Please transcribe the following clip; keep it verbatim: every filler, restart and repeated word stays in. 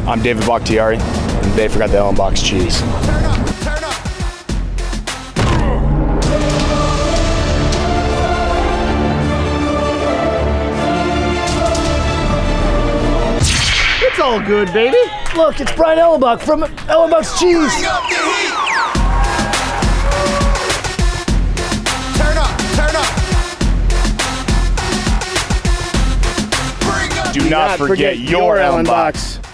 I'm David Bakhtiari, and they forgot the Ehlenbach's cheese. Turn up, turn up. It's all good, baby. Look, it's Brian Ehlenbach from Ehlenbach's Cheese. Bring up the heat. Turn up, turn up. Bring up. Do not forget your Ehlenbach's.